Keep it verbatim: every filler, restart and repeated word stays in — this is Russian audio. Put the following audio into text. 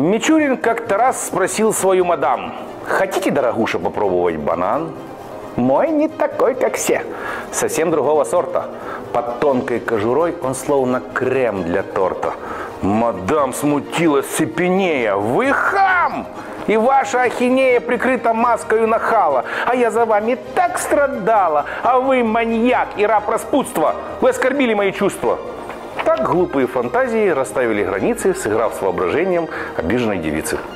Мичурин как-то раз спросил свою мадам: хотите, дорогуша, попробовать банан? Мой не такой, как все, совсем другого сорта. Под тонкой кожурой он словно крем для торта. Мадам смутилась цепенея. Вы хам! И ваша ахинея прикрыта маскою нахала. А я за вами так страдала. А вы маньяк и раб распутства. Вы оскорбили мои чувства. Так глупые фантазии расставили границы, сыграв с воображением обиженной девицы.